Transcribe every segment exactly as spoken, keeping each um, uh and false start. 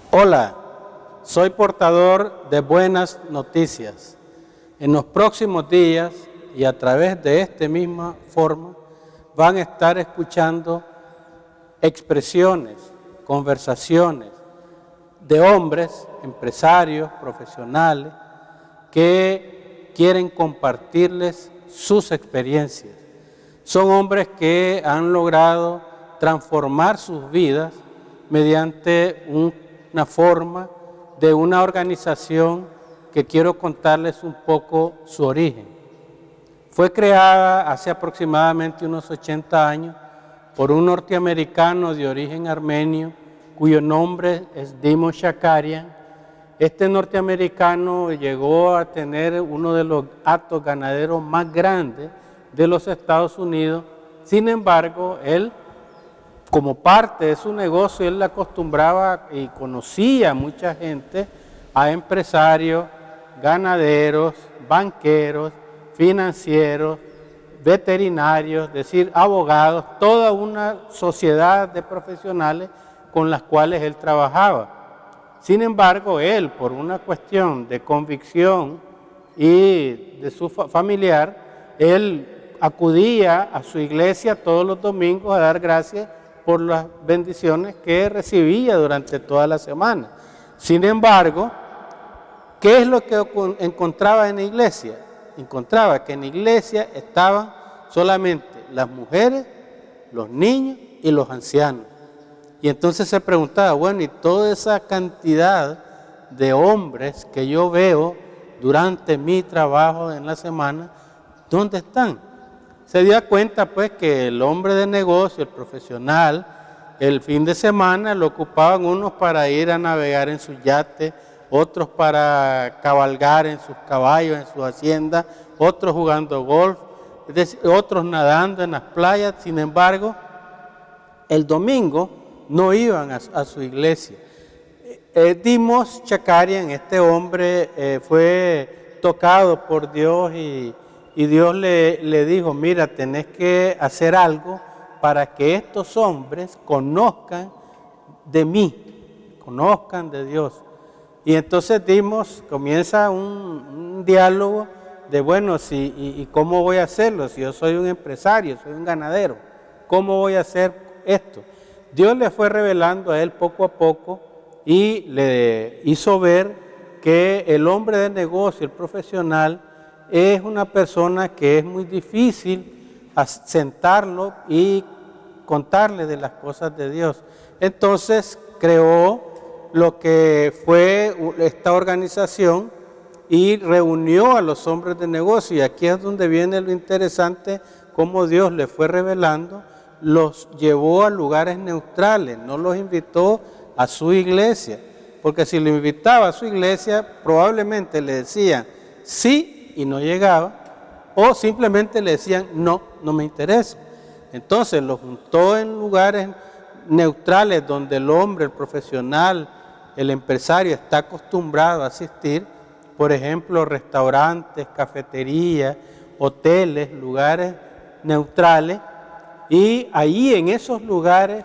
Hola, soy portador de buenas noticias. En los próximos días y a través de esta misma forma van a estar escuchando expresiones, conversaciones de hombres, empresarios, profesionales, que quieren compartirles sus experiencias. Son hombres que han logrado transformar sus vidas mediante un, una forma de una organización que quiero contarles un poco su origen. Fue creada hace aproximadamente unos ochenta años por un norteamericano de origen armenio, cuyo nombre es Dimon Shakarian. Este norteamericano llegó a tener uno de los hatos ganaderos más grandes de los Estados Unidos. Sin embargo, él, como parte de su negocio, él acostumbraba y conocía a mucha gente, a empresarios, ganaderos, banqueros, financieros, veterinarios, es decir, abogados, toda una sociedad de profesionales con las cuales él trabajaba. Sin embargo, él, por una cuestión de convicción y de su familiar, él acudía a su iglesia todos los domingos a dar gracias por las bendiciones que recibía durante toda la semana. Sin embargo, ¿qué es lo que encontraba en la iglesia? Encontraba que en la iglesia estaban solamente las mujeres, los niños y los ancianos. Y entonces se preguntaba, bueno, y toda esa cantidad de hombres que yo veo durante mi trabajo en la semana, ¿dónde están? Se dio cuenta pues que el hombre de negocio, el profesional, el fin de semana lo ocupaban unos para ir a navegar en sus yates, otros para cabalgar en sus caballos, en sus haciendas, otros jugando golf, es decir, otros nadando en las playas. Sin embargo, el domingo no iban a, a su iglesia. Eh, Dimon Shakarian, este hombre, eh, fue tocado por Dios y, y Dios le, le dijo, mira, tenés que hacer algo para que estos hombres conozcan de mí, conozcan de Dios. Y entonces Dimon comienza un, un diálogo de, bueno, si, y, y ¿cómo voy a hacerlo? Si yo soy un empresario, soy un ganadero, ¿cómo voy a hacer esto? Dios le fue revelando a él poco a poco y le hizo ver que el hombre de negocio, el profesional, es una persona que es muy difícil sentarlo y contarle de las cosas de Dios. Entonces creó lo que fue esta organización y reunió a los hombres de negocio. Y aquí es donde viene lo interesante, cómo Dios le fue revelando. Los llevó a lugares neutrales, no los invitó a su iglesia, porque si lo invitaba a su iglesia, probablemente le decían sí y no llegaba, o simplemente le decían no, no me interesa. Entonces los juntó en lugares neutrales donde el hombre, el profesional, el empresario está acostumbrado a asistir, por ejemplo, restaurantes, cafeterías, hoteles, lugares neutrales. Y ahí en esos lugares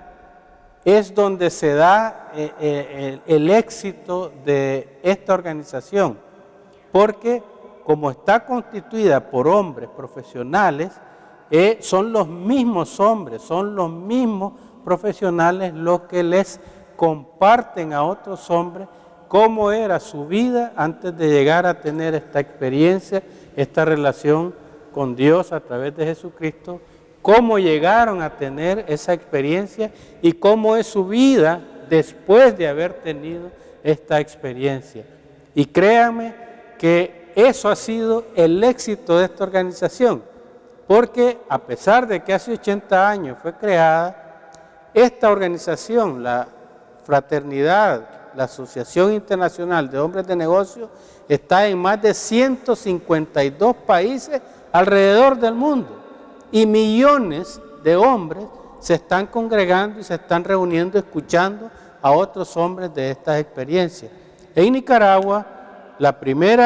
es donde se da eh, eh, el, el éxito de esta organización, porque como está constituida por hombres profesionales, eh, son los mismos hombres, son los mismos profesionales los que les comparten a otros hombres cómo era su vida antes de llegar a tener esta experiencia, esta relación con Dios a través de Jesucristo, cómo llegaron a tener esa experiencia y cómo es su vida después de haber tenido esta experiencia. Y créanme que eso ha sido el éxito de esta organización, porque a pesar de que hace ochenta años fue creada, esta organización, la Fraternidad, la Asociación Internacional de Hombres de Negocios, está en más de ciento cincuenta y dos países alrededor del mundo. Y millones de hombres se están congregando y se están reuniendo, escuchando a otros hombres de estas experiencias. En Nicaragua, la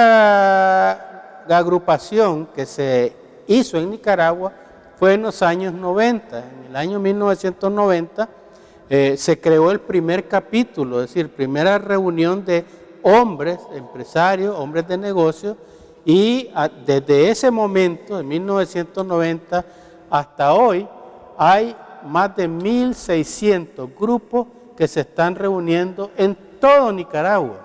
primera agrupación que se hizo en Nicaragua fue en los años noventa. En el año mil novecientos noventa eh, se creó el primer capítulo, es decir, primera reunión de hombres, empresarios, hombres de negocio, y a, desde ese momento, de mil novecientos noventa hasta hoy, hay más de mil seiscientos grupos que se están reuniendo en todo Nicaragua,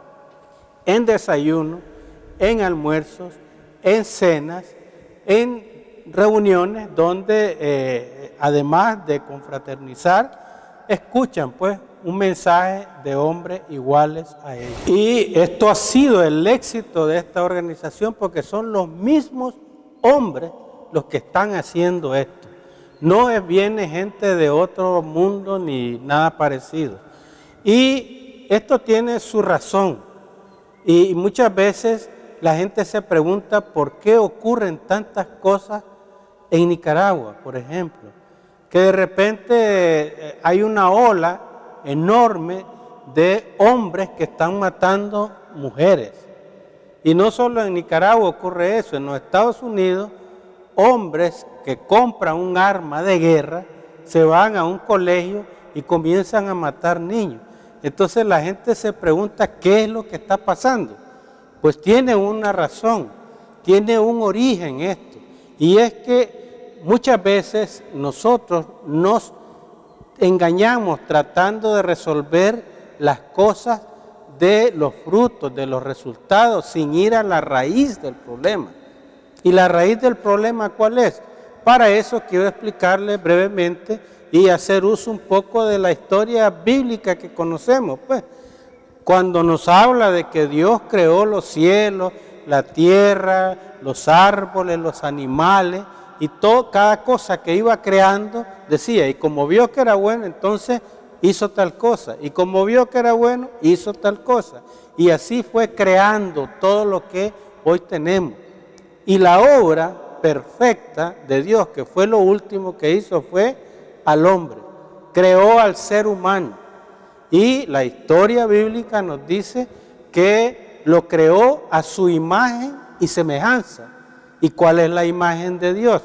en desayuno, en almuerzos, en cenas, en reuniones donde eh, además de confraternizar, escuchan pues un mensaje de hombres iguales a ellos. Y esto ha sido el éxito de esta organización porque son los mismos hombres los que están haciendo esto. No es, viene gente de otro mundo ni nada parecido. Y esto tiene su razón. Y muchas veces la gente se pregunta por qué ocurren tantas cosas en Nicaragua, por ejemplo. Que de repente hay una ola enorme de hombres que están matando mujeres. Y no solo en Nicaragua ocurre eso, en los Estados Unidos, hombres que compran un arma de guerra, se van a un colegio y comienzan a matar niños. Entonces la gente se pregunta qué es lo que está pasando. Pues tiene una razón, tiene un origen esto. Y es que muchas veces nosotros nos engañamos tratando de resolver las cosas de los frutos, de los resultados, sin ir a la raíz del problema. ¿Y la raíz del problema cuál es? Para eso quiero explicarles brevemente y hacer uso un poco de la historia bíblica que conocemos. Pues, cuando nos habla de que Dios creó los cielos, la tierra, los árboles, los animales, y todo, cada cosa que iba creando, decía, y como vio que era bueno, entonces hizo tal cosa, y como vio que era bueno, hizo tal cosa, y así fue creando todo lo que hoy tenemos. Y la obra perfecta de Dios, que fue lo último que hizo, fue al hombre, creó al ser humano, y la historia bíblica nos dice que lo creó a su imagen y semejanza. ¿Y cuál es la imagen de Dios?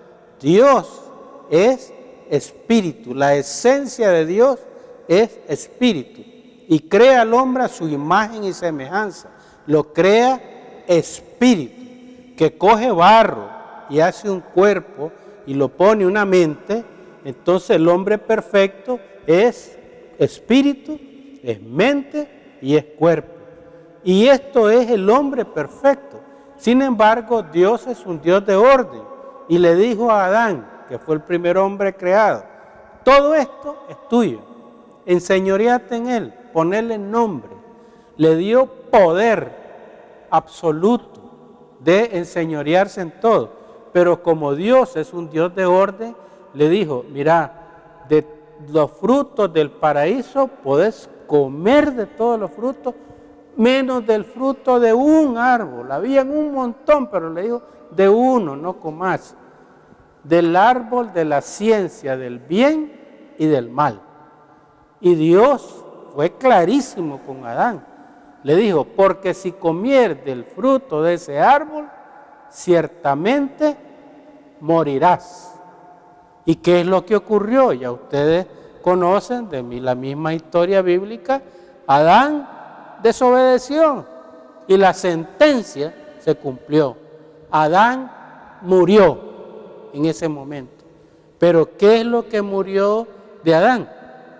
Dios es espíritu, la esencia de Dios es espíritu. Y crea al hombre a su imagen y semejanza. Lo crea espíritu, que coge barro y hace un cuerpo y lo pone una mente. Entonces el hombre perfecto es espíritu, es mente y es cuerpo. Y esto es el hombre perfecto. Sin embargo, Dios es un Dios de orden y le dijo a Adán, que fue el primer hombre creado, todo esto es tuyo, enseñoreate en él, ponerle nombre. Le dio poder absoluto de enseñorearse en todo, pero como Dios es un Dios de orden, le dijo, mira, de los frutos del paraíso podés comer de todos los frutos, menos del fruto de un árbol. Habían un montón, pero le dijo, de uno no comas. Del árbol de la ciencia del bien y del mal. Y Dios fue clarísimo con Adán. Le dijo, porque si comieres del fruto de ese árbol, ciertamente morirás. ¿Y qué es lo que ocurrió? Ya ustedes conocen de mí la misma historia bíblica. Adán desobedeció y la sentencia se cumplió. Adán murió en ese momento. Pero ¿qué es lo que murió de Adán?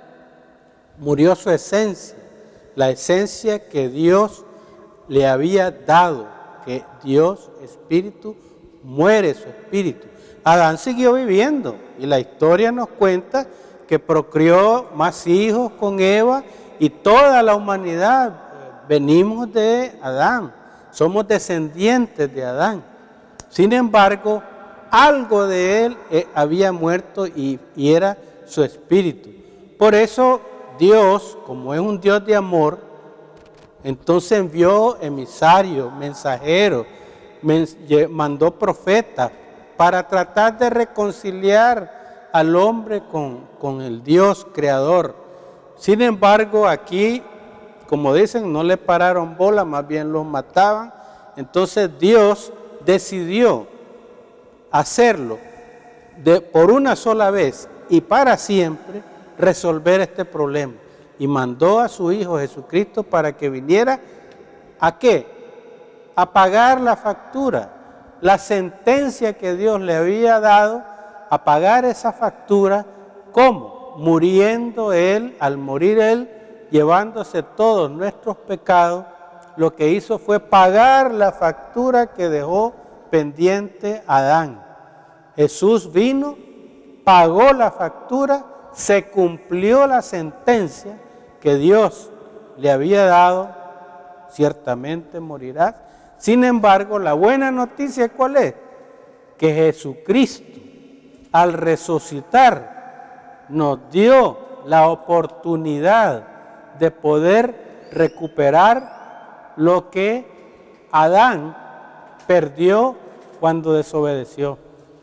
Murió su esencia, la esencia que Dios le había dado, que Dios, espíritu, muere su espíritu. Adán siguió viviendo y la historia nos cuenta que procreó más hijos con Eva y toda la humanidad venimos de Adán, somos descendientes de Adán. Sin embargo, algo de él eh, había muerto y, y era su espíritu. Por eso Dios, como es un Dios de amor, entonces envió emisarios, mensajeros, men, mandó profetas para tratar de reconciliar al hombre con, con el Dios creador. Sin embargo, aquí, como dicen, no le pararon bola, más bien los mataban. Entonces Dios decidió hacerlo de, por una sola vez y para siempre, resolver este problema. Y mandó a su Hijo Jesucristo para que viniera, ¿a qué? A pagar la factura, la sentencia que Dios le había dado, a pagar esa factura. ¿Cómo? Muriendo Él, al morir Él, llevándose todos nuestros pecados, lo que hizo fue pagar la factura que dejó pendiente Adán. Jesús vino, pagó la factura, se cumplió la sentencia que Dios le había dado, ciertamente morirás. Sin embargo, la buena noticia, ¿cuál es? Que Jesucristo, al resucitar, nos dio la oportunidad de poder recuperar lo que Adán perdió cuando desobedeció.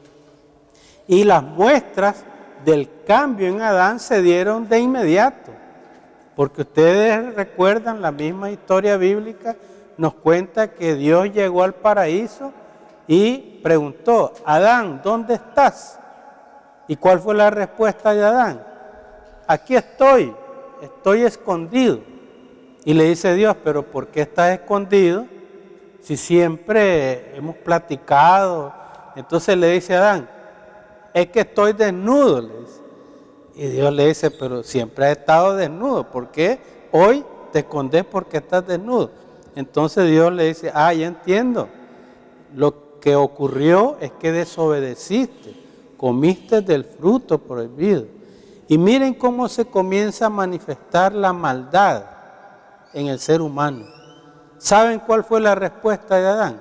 Y las muestras del cambio en Adán se dieron de inmediato, porque ustedes recuerdan la misma historia bíblica, nos cuenta que Dios llegó al paraíso y preguntó, Adán, ¿dónde estás? ¿Y cuál fue la respuesta de Adán? Aquí estoy, estoy escondido. Y le dice Dios, pero ¿por qué estás escondido? Si siempre hemos platicado. Entonces le dice a Adán, es que estoy desnudo, le dice. Y Dios le dice, pero siempre has estado desnudo, ¿por qué hoy te escondes porque estás desnudo? Entonces Dios le dice, ah, ya entiendo, lo que ocurrió es que desobedeciste, comiste del fruto prohibido. Y miren cómo se comienza a manifestar la maldad en el ser humano. ¿Saben cuál fue la respuesta de Adán?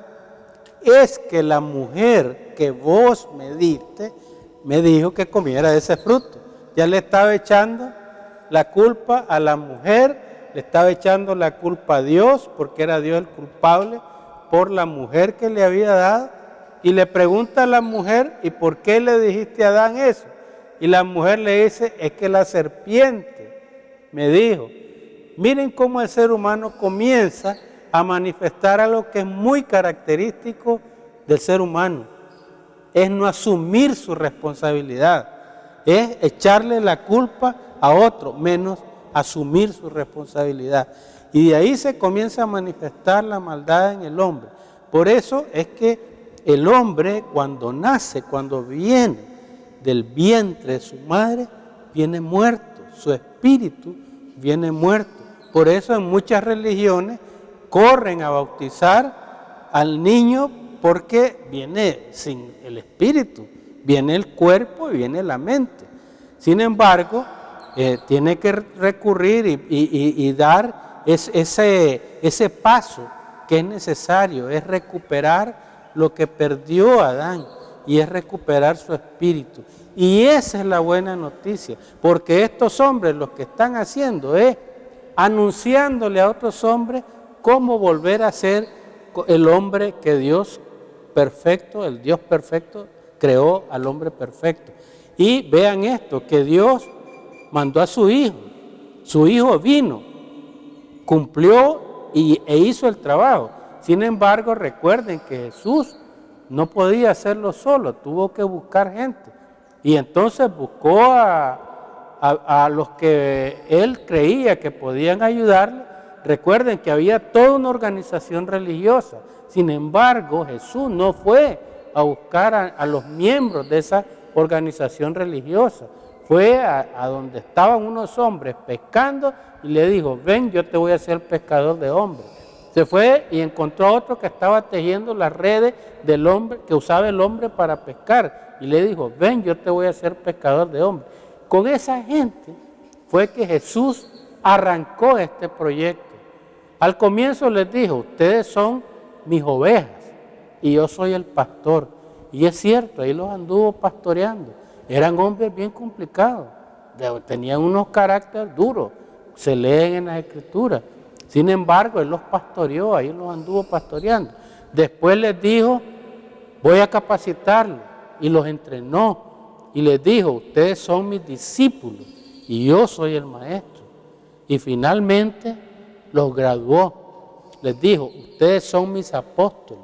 Es que la mujer que vos me diste, me dijo que comiera de ese fruto. Ya le estaba echando la culpa a la mujer, le estaba echando la culpa a Dios, porque era Dios el culpable por la mujer que le había dado. Y le pregunta a la mujer, ¿y por qué le dijiste a Adán eso? Y la mujer le dice, es que la serpiente me dijo. Miren cómo el ser humano comienza a manifestar algo que es muy característico del ser humano. Es no asumir su responsabilidad, es echarle la culpa a otro, menos asumir su responsabilidad. Y de ahí se comienza a manifestar la maldad en el hombre. Por eso es que el hombre cuando nace, cuando viene del vientre de su madre, viene muerto, su espíritu viene muerto. Por eso en muchas religiones corren a bautizar al niño porque viene sin el espíritu, viene el cuerpo y viene la mente. Sin embargo, eh, tiene que recurrir y, y, y dar es, ese, ese paso que es necesario, es recuperar lo que perdió Adán y es recuperar su espíritu. Y esa es la buena noticia, porque estos hombres lo que están haciendo es anunciándole a otros hombres cómo volver a ser el hombre que Dios perfecto, el Dios perfecto, creó al hombre perfecto. Y vean esto, que Dios mandó a su Hijo, su Hijo vino, cumplió y, e hizo el trabajo. Sin embargo, recuerden que Jesús no podía hacerlo solo, tuvo que buscar gente. Y entonces buscó a, a, a los que él creía que podían ayudarle. Recuerden que había toda una organización religiosa. Sin embargo, Jesús no fue a buscar a, a los miembros de esa organización religiosa. Fue a, a donde estaban unos hombres pescando y le dijo, ven, yo te voy a hacer pescador de hombres. Se fue y encontró a otro que estaba tejiendo las redes del hombre, que usaba el hombre para pescar. Y le dijo, ven, yo te voy a hacer pescador de hombres. Con esa gente fue que Jesús arrancó este proyecto. Al comienzo les dijo, ustedes son mis ovejas y yo soy el pastor. Y es cierto, ahí los anduvo pastoreando. Eran hombres bien complicados, tenían unos caracteres duros, se leen en las escrituras. Sin embargo, él los pastoreó, ahí los anduvo pastoreando. Después les dijo, voy a capacitarlos, y los entrenó. Y les dijo, ustedes son mis discípulos, y yo soy el maestro. Y finalmente los graduó. Les dijo, ustedes son mis apóstoles,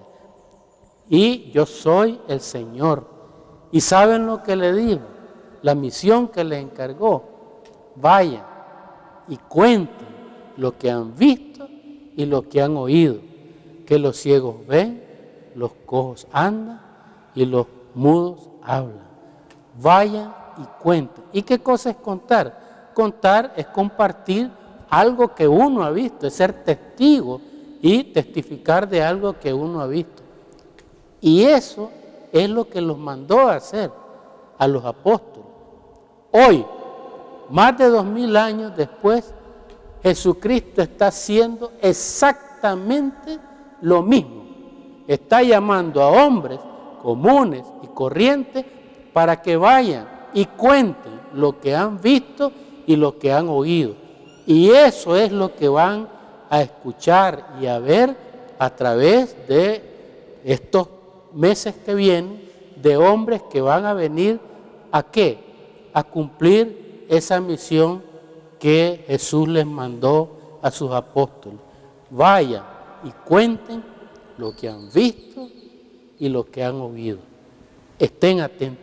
y yo soy el Señor. ¿Y saben lo que le dijo? La misión que le encargó. vayan y cuenten lo que han visto y lo que han oído, que los ciegos ven, los cojos andan y los mudos hablan. Vayan y cuenten. ¿Y qué cosa es contar? Contar es compartir algo que uno ha visto, es ser testigo y testificar de algo que uno ha visto. Y eso es lo que los mandó a hacer a los apóstoles. Hoy, más de dos mil años después, Jesucristo está haciendo exactamente lo mismo. Está llamando a hombres comunes y corrientes para que vayan y cuenten lo que han visto y lo que han oído. Y eso es lo que van a escuchar y a ver a través de estos meses que vienen, de hombres que van a venir ¿a qué? A cumplir esa misión que Jesús les mandó a sus apóstoles. Vayan y cuenten lo que han visto y lo que han oído. Estén atentos.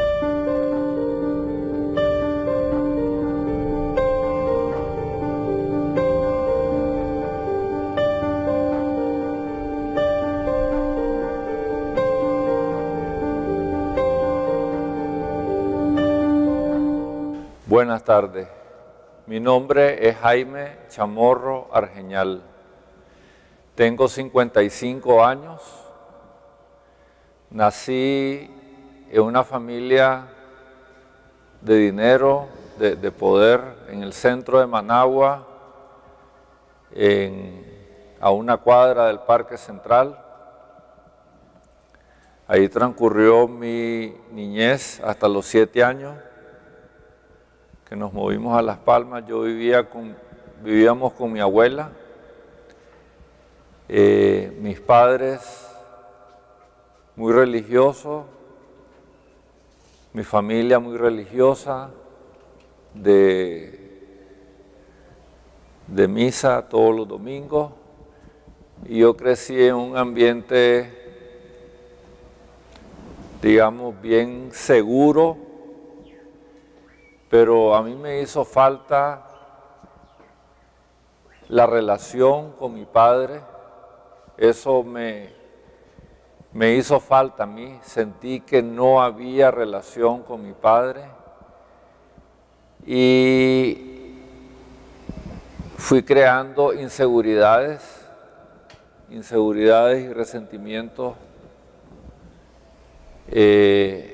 Buenas tardes, mi nombre es Jaime Chamorro Argeñal, tengo cincuenta y cinco años, nací en una familia de dinero, de, de poder, en el centro de Managua, en, a una cuadra del Parque Central. Ahí transcurrió mi niñez hasta los siete años. Que nos movimos a Las Palmas. Yo vivía con, vivíamos con mi abuela, eh, mis padres muy religiosos, mi familia muy religiosa, de, de misa todos los domingos, y yo crecí en un ambiente, digamos, bien seguro. Pero a mí me hizo falta la relación con mi padre, eso me, me hizo falta a mí, sentí que no había relación con mi padre y fui creando inseguridades, inseguridades y resentimientos. Eh,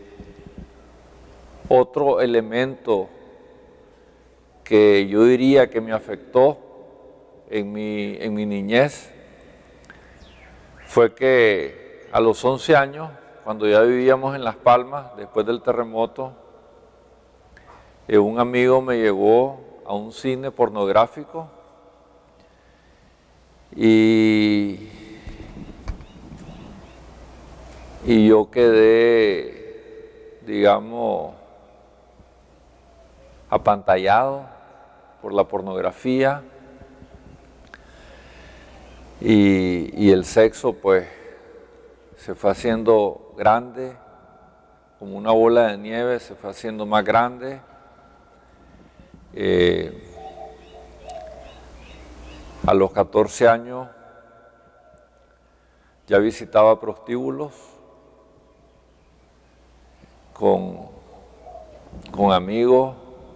Otro elemento que yo diría que me afectó en mi, en mi niñez fue que a los once años, cuando ya vivíamos en Las Palmas, después del terremoto, eh, un amigo me llevó a un cine pornográfico y, y yo quedé, digamos, apantallado por la pornografía y, y el sexo pues se fue haciendo grande, como una bola de nieve, se fue haciendo más grande. Eh, a los catorce años ya visitaba prostíbulos con, con amigos,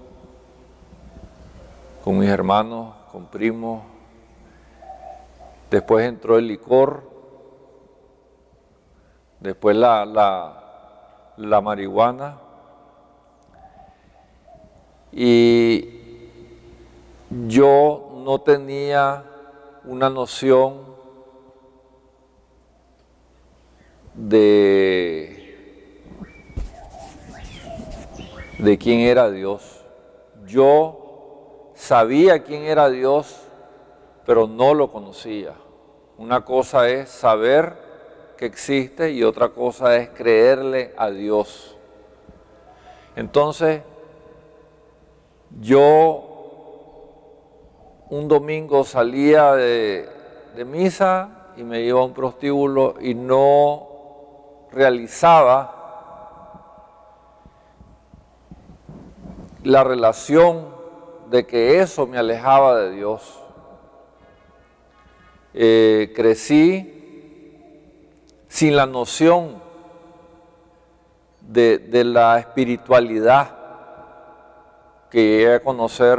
con mis hermanos, con primos. Después entró el licor, después la, la, la marihuana. Y yo no tenía una noción de, de quién era Dios. Yo sabía quién era Dios, pero no lo conocía. Una cosa es saber que existe y otra cosa es creerle a Dios. Entonces, yo un domingo salía de, de misa y me iba a un prostíbulo y no realizaba la relación de que eso me alejaba de Dios. Eh, crecí sin la noción de, de la espiritualidad que llegué a conocer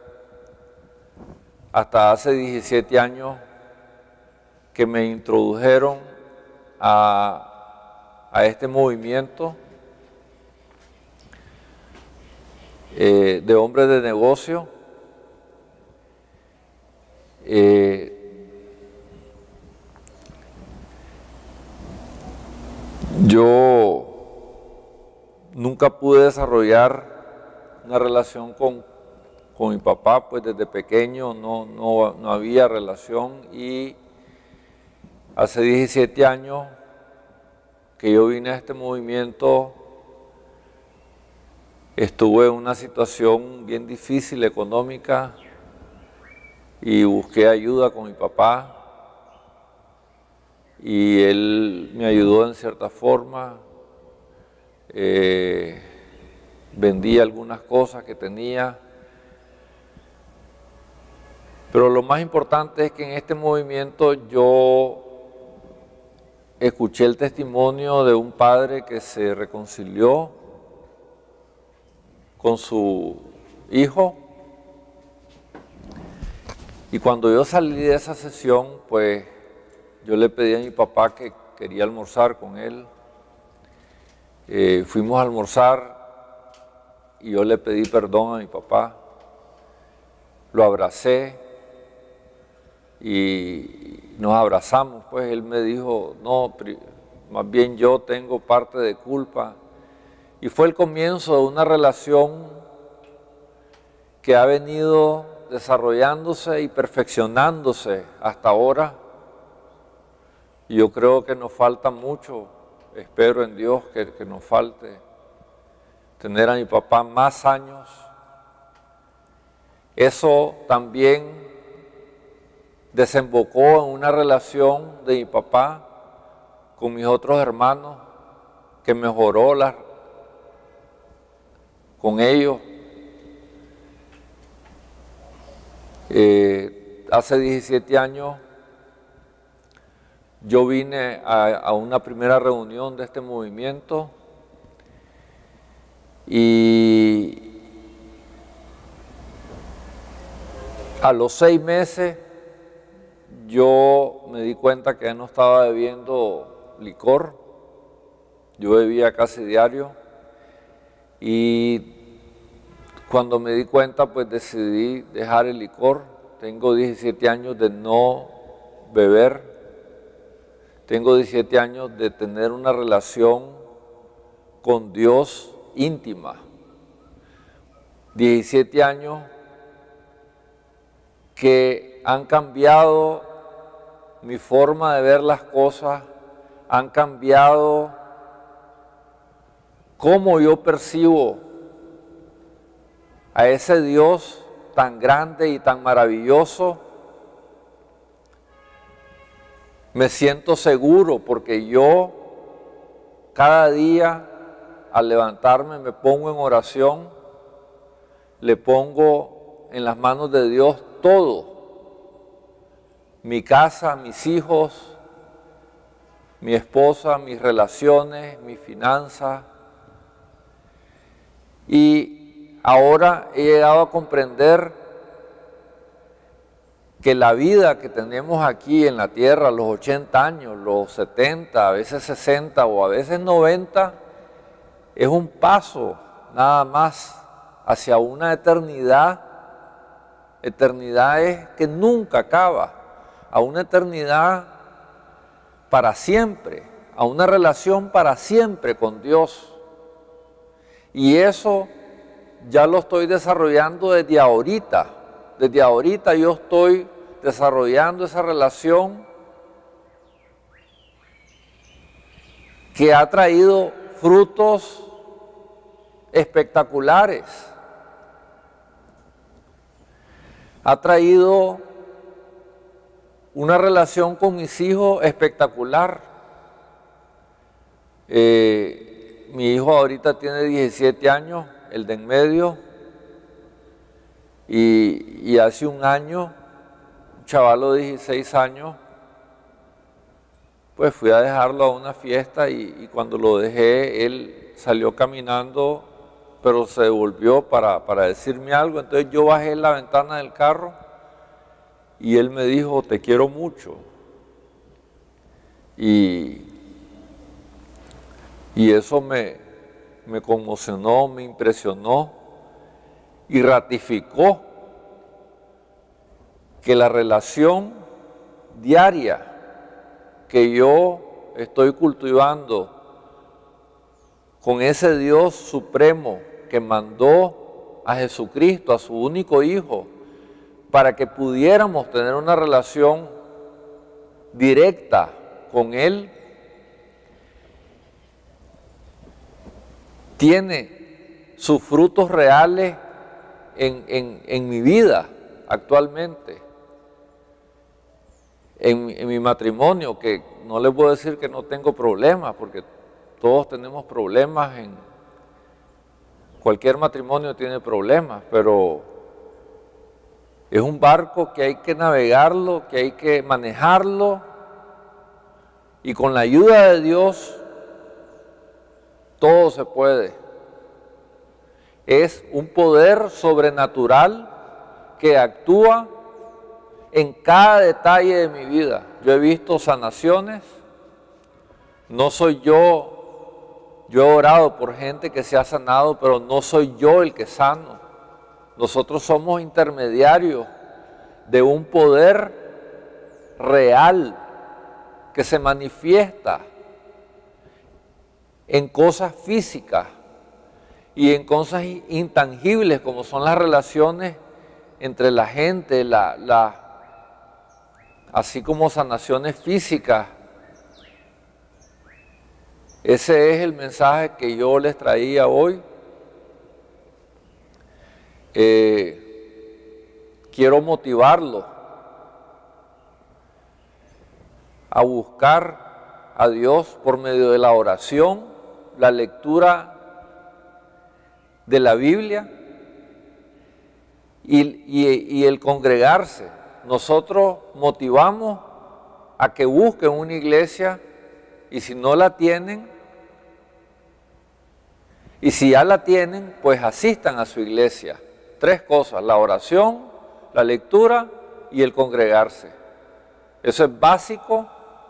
hasta hace diecisiete años, que me introdujeron a, a este movimiento eh, de hombres de negocio. Eh, yo nunca pude desarrollar una relación con, con mi papá, pues desde pequeño no, no, no había relación, y hace diecisiete años que yo vine a este movimiento, estuve en una situación bien difícil económica y busqué ayuda con mi papá, y él me ayudó en cierta forma. Eh, vendí algunas cosas que tenía, pero lo más importante es que en este movimiento yo escuché el testimonio de un padre que se reconcilió con su hijo, y cuando yo salí de esa sesión, pues yo le pedí a mi papá que quería almorzar con él. Eh, fuimos a almorzar y yo le pedí perdón a mi papá, lo abracé y nos abrazamos. Pues él me dijo, no, más bien yo tengo parte de culpa, y fue el comienzo de una relación que ha venido desarrollándose y perfeccionándose hasta ahora. Y yo creo que nos falta mucho. Espero en Dios que, que nos falte tener a mi papá más años. Eso también desembocó en una relación de mi papá con mis otros hermanos, que mejoró la, con ellos. Eh, hace diecisiete años yo vine a, a una primera reunión de este movimiento, y a los seis meses yo me di cuenta que ya no estaba bebiendo licor. Yo bebía casi diario, y cuando me di cuenta, pues decidí dejar el licor. Tengo diecisiete años de no beber. Tengo diecisiete años de tener una relación con Dios íntima. diecisiete años que han cambiado mi forma de ver las cosas, han cambiado cómo yo percibo a ese Dios tan grande y tan maravilloso. Me siento seguro porque yo cada día al levantarme me pongo en oración, le pongo en las manos de Dios todo, mi casa, mis hijos, mi esposa, mis relaciones, mis finanzas. Y ahora he llegado a comprender que la vida que tenemos aquí en la tierra, los ochenta años, los setenta, a veces sesenta o a veces noventa, es un paso nada más hacia una eternidad. Eternidad es que nunca acaba, a una eternidad para siempre, a una relación para siempre con Dios. Y eso ya lo estoy desarrollando desde ahorita. Desde ahorita yo estoy desarrollando esa relación que ha traído frutos espectaculares. Ha traído una relación con mis hijos espectacular. Eh, mi hijo ahorita tiene diecisiete años, el de en medio, Y, y hace un año, un chavalo de dieciséis años, pues fui a dejarlo a una fiesta y, y cuando lo dejé, él salió caminando, pero se devolvió para, para decirme algo. Entonces yo bajé la ventana del carro y él me dijo, te quiero mucho. Y, y eso me, me conmocionó, me impresionó y ratificó que la relación diaria que yo estoy cultivando con ese Dios supremo que mandó a Jesucristo, a su único Hijo, para que pudiéramos tener una relación directa con Él, tiene sus frutos reales en, en, en mi vida actualmente, en, en mi matrimonio, que no les puedo decir que no tengo problemas, porque todos tenemos problemas, en cualquier matrimonio tiene problemas, pero es un barco que hay que navegarlo, que hay que manejarlo, y con la ayuda de Dios todo se puede. Es un poder sobrenatural que actúa en cada detalle de mi vida. Yo he visto sanaciones, no soy yo, yo he orado por gente que se ha sanado, pero no soy yo el que sano. Nosotros somos intermediarios de un poder real que se manifiesta en cosas físicas y en cosas intangibles como son las relaciones entre la gente, la, la, así como sanaciones físicas. Ese es el mensaje que yo les traía hoy. Eh, quiero motivarlo a buscar a Dios por medio de la oración, la lectura de la Biblia y, y, y el congregarse. Nosotros motivamos a que busquen una iglesia y si no la tienen, y si ya la tienen, pues asistan a su iglesia. Tres cosas: la oración, la lectura y el congregarse. Eso es básico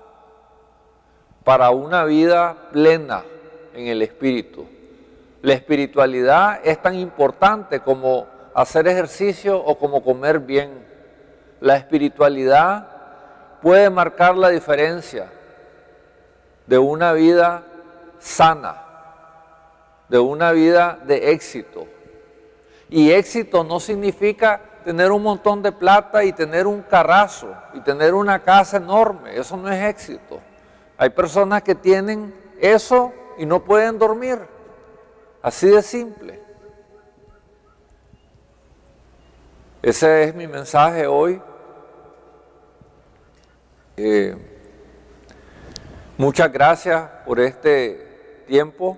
para una vida plena en el Espíritu. La espiritualidad es tan importante como hacer ejercicio o como comer bien. La espiritualidad puede marcar la diferencia de una vida sana, de una vida de éxito. Y éxito no significa tener un montón de plata y tener un carrazo y tener una casa enorme. Eso no es éxito. Hay personas que tienen eso y no pueden dormir. Así de simple. Ese es mi mensaje hoy. Eh, muchas gracias por este tiempo.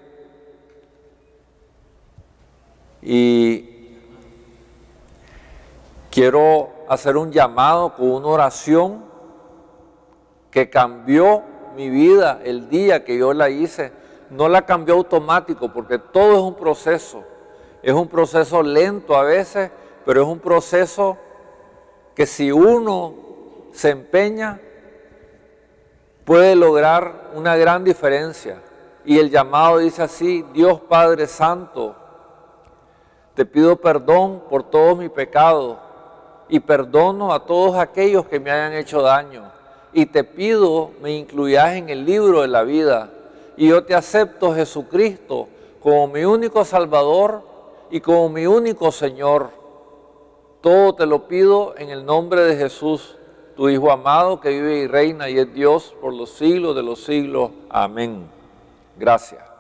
Y quiero hacer un llamado con una oración que cambió mi vida el día que yo la hice. No la cambió automático porque todo es un proceso. Es un proceso lento a veces, pero es un proceso que si uno se empeña puede lograr una gran diferencia. Y el llamado dice así: Dios Padre Santo, te pido perdón por todos mis pecados y perdono a todos aquellos que me hayan hecho daño. Y te pido me incluyas en el libro de la vida. Y yo te acepto, Jesucristo, como mi único Salvador y como mi único Señor. Todo te lo pido en el nombre de Jesús, tu Hijo amado, que vive y reina y es Dios por los siglos de los siglos. Amén. Gracias.